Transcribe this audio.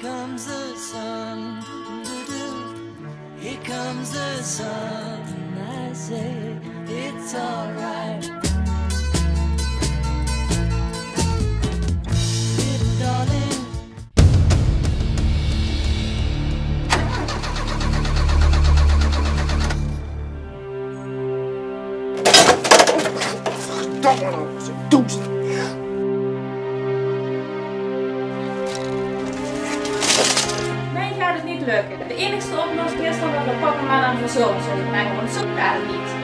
comes the sun. Here comes the sun. I say it's alright. Little darling. Mij gaat het niet lukken. De enigste oplossing is dan dat we papa maar aan verzorgen zullen brengen, want zo gaat het niet.